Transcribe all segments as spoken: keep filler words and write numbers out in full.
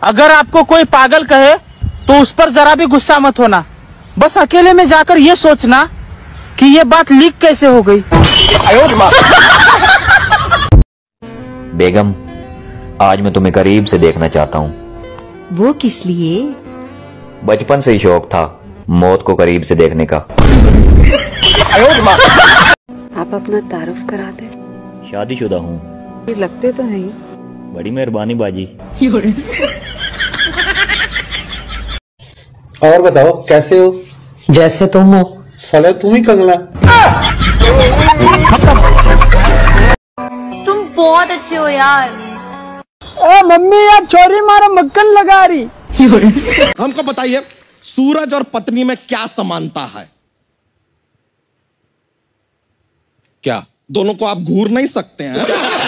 अगर आपको कोई पागल कहे तो उस पर जरा भी गुस्सा मत होना, बस अकेले में जाकर ये सोचना कि ये बात लीक कैसे हो गई। बेगम, आज मैं तुम्हें करीब से देखना चाहता हूँ। वो किस लिए? बचपन से ही शौक था मौत को करीब से देखने का। आप अपना तारुफ करा दे। शादीशुदा हूँ। लगते तो नहीं। बड़ी मेहरबानी बाजी। और बताओ कैसे हो? जैसे तुम हो। साला तुम ही कंगला। तुम बहुत अच्छे हो यार। ए मम्मी यार छोरी मारा मक्खन लगा रही। हमको बताइए सूरज और पत्नी में क्या समानता है? क्या दोनों को आप घूर नहीं सकते हैं?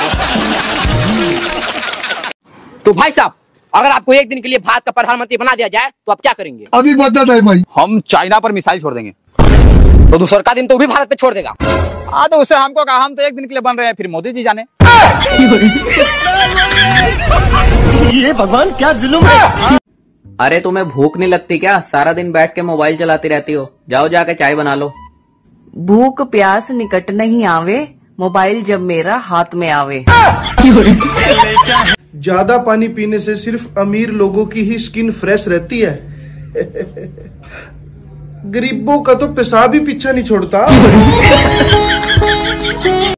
तो भाई साहब, अगर आपको एक दिन के लिए भारत का प्रधानमंत्री बना दिया जाए तो आप क्या करेंगे? अभी बता है भाई। हम चाइना पर मिसाइल छोड़ देंगे। तो दूसरा का दिन तो भी भारत पे छोड़ देगा। हाँ तो उससे हमको कहा, हम तो एक दिन के लिए बन रहे हैं, फिर मोदी जी जाने। ये भगवान क्या जुल्म है। अरे तुम्हें भूख नहीं लगती क्या? सारा दिन बैठ के मोबाइल चलाती रहती हो। जाओ जाके चाय बना लो। भूख प्यास निकट नहीं आवे, मोबाइल जब मेरा हाथ में आवे। ज्यादा पानी पीने से सिर्फ अमीर लोगों की ही स्किन फ्रेश रहती है। गरीबों का तो पेशाब भी पीछा नहीं छोड़ता।